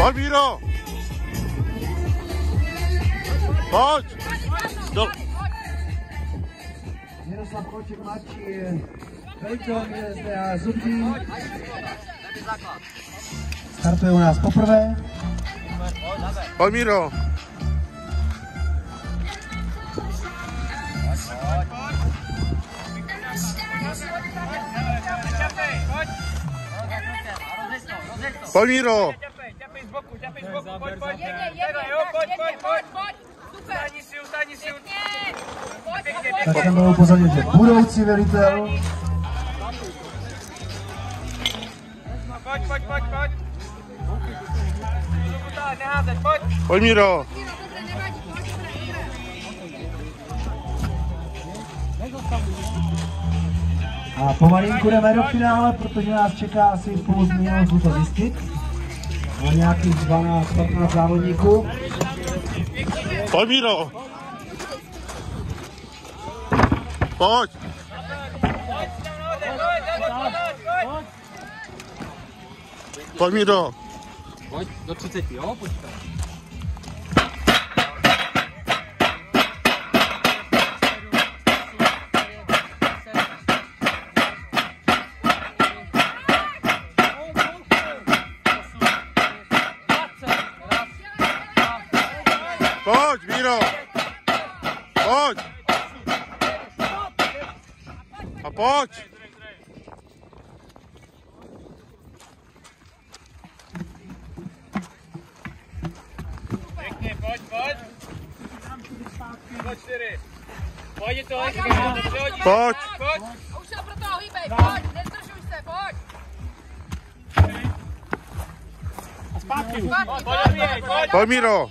Pojď, Míro! Pojď! Miroslav Koček mladší, velitel je Zubří. Startuje u nás poprvé. Pojď, Míro! Pojď, Míro! Ťapej z boku, pojď. Ustani si. Tak jsem byl upozornit, že budoucí velitel. Pojď. Neházet, pojď. Pojď, Míro! A pomalinku jdeme do finále, protože nás čeká asi půl minutu to zjistit. Má nějakých 12-15 závodníků. Pojď, Míro! Pojď! Pojď, Míro! Pojď do 30, jo? Počkej. Pojď, Míro! Pojď! A pojď! Pěkně, pojď. Pojď 4. Pojď to, Pojď! Už se pro toho hýbej, pojď, nezdržuj se, pojď. A zpátky. Pojď. Pojď, Míro!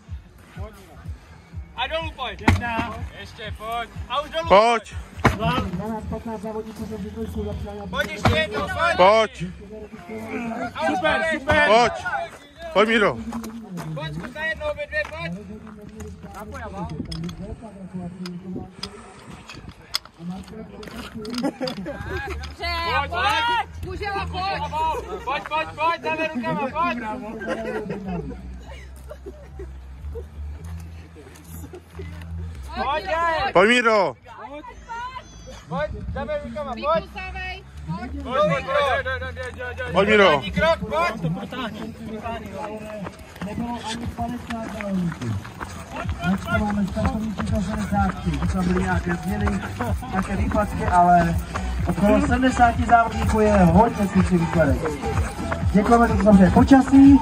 A dolů pojď. Ještě, pojď. A už dolů. Pojď! 12-15 závodníků se vždycky zapřáli. Pojď ještě jednou, Pojď! Super. Pojď! Pojď, Míro! Pojď, zkus na jednou, obě dvě, pojď. Dobře, pojď, Kužela, pojď. Pojď, dáme rukama, pojď. Pojď, Pojď, Míro! Pojď, dáme rukama, pojď. Vykusávej, pojď. Pojď, Míro! První krok, pojď. Nebylo ani 50 závodníků. Dneska máme startovní číslo 70. To byly nějaké změny, nějaké výpadky, ale okolo 70 závodníků je hodně slušný výsledek. Děkujeme za to samozřejmě počasí.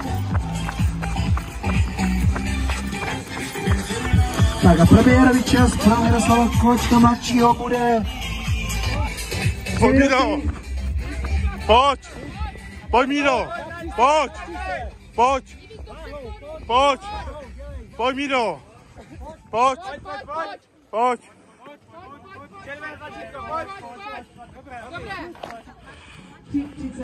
Tak a premiérový čas pro Miroslava Kočka mladšího bude... Pojď, Míro! Pojď! Pojď, Míro! Pojď! Pojď! Pojď! Pojď, Míro! Pojď! Pojď! Červené tlačítko, pojď. Dobré.